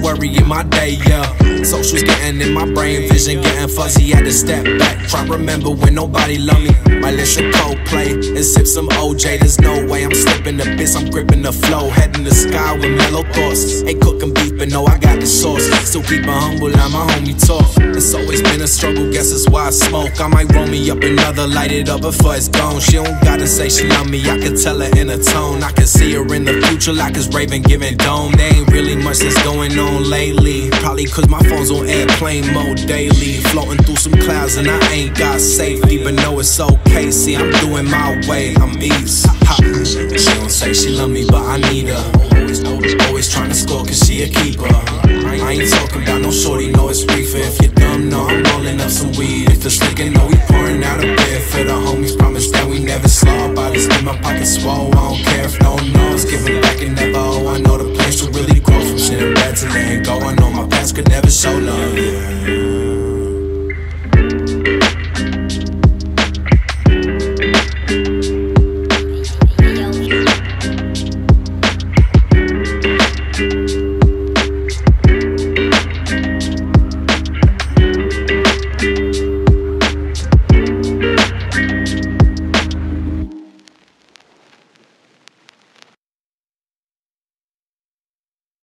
worrying my day, yeah. Socials getting in my brain, vision getting fuzzy, had to step back. Try remember when nobody loved me. Might listen Coldplay and sip some OJ. There's no way I'm slipping the bits, I'm gripping the flow. Head in the sky with mellow thoughts. Ain't cooking beef, but no, I got the sauce. Still keep it humble, like my homie talk. It's always been a struggle, guess that's why I smoke. I might roll me up another, light it up before it's gone. She don't gotta say she love me, I can tell her in her tone. I can see her in the future like it's Raven giving dome. There ain't really much that's going on lately, probably cause my phone's on airplane mode daily. Floating through some clouds and I ain't got safety, but know it's okay. See, I'm doing my way, I'm easy. She don't say she love me, but I need her. Always trying to score cause she a keeper. I ain't talking about no shorty